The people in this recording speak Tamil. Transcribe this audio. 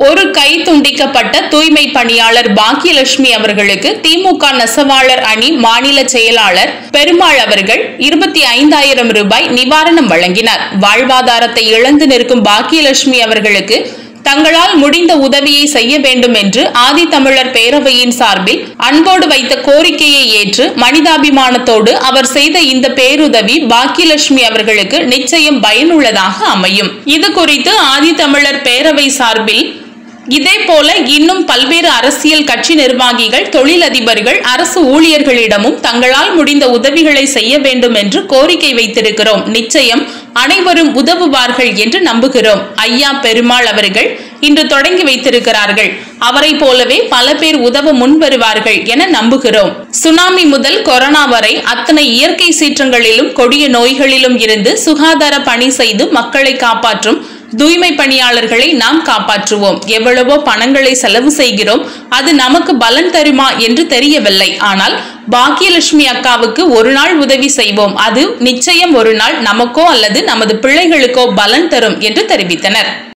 ஒரு கை துண்டிக்கப்பட்ட தூய்மை பணியாளர் பாக்கியலட்சுமி அவர்களுக்கு திமுக நெசவாளர் அணி மாநில செயலாளர் பெருமாள் அவர்கள் 25,000 ரூபாய் நிவாரணம் வழங்கினார். வாழ்வாதாரத்தை இழந்து நிற்கும் பாக்கியலட்சுமி அவர்களுக்கு தங்களால் முடிந்த உதவியை செய்ய வேண்டும் என்று ஆதித்தமிழர் பேரவையின் சார்பில் அன்போடு வைத்த கோரிக்கையை ஏற்று மனிதாபிமானத்தோடு அவர் செய்த இந்த பேருதவி பாக்கியலட்சுமி அவர்களுக்கு நிச்சயம் பயனுள்ளதாக அமையும். இது குறித்து ஆதித்தமிழர் பேரவை சார்பில் இதேபோல இன்னும் பல்வேறு அரசியல் கட்சி நிர்வாகிகள், தொழிலதிபர்கள், அரசு ஊழியர்களிடமும் தங்களால் முடிந்த உதவிகளை செய்ய வேண்டும் என்று கோரிக்கை வைத்திருக்கிறோம். நிச்சயம் அனைவரும் உதவுவார்கள் என்று நம்புகிறோம். ஐயா பெருமாள் அவர்கள் இன்று தொடங்கி வைத்திருக்கிறார்கள். அவரை போலவே பல பேர் உதவ முன்வருவார்கள் என நம்புகிறோம். சுனாமி முதல் கொரோனா வரை அத்தனை இயற்கை சீற்றங்களிலும் கொடிய நோய்களிலும் இருந்து சுகாதார பணி செய்து மக்களை காப்பாற்றும் தூய்மை பணியாளர்களை நாம் காப்பாற்றுவோம். எவ்வளவோ பணங்களை செலவு செய்கிறோம், அது நமக்கு பலன் தருமா என்று தெரியவில்லை. ஆனால் பாக்கியலட்சுமி அக்காவுக்கு ஒரு நாள் உதவி செய்வோம், அது நிச்சயம் ஒரு நாள் நமக்கோ அல்லது நமது பிள்ளைகளுக்கோ பலன் தரும் என்று தெரிவித்தனர்.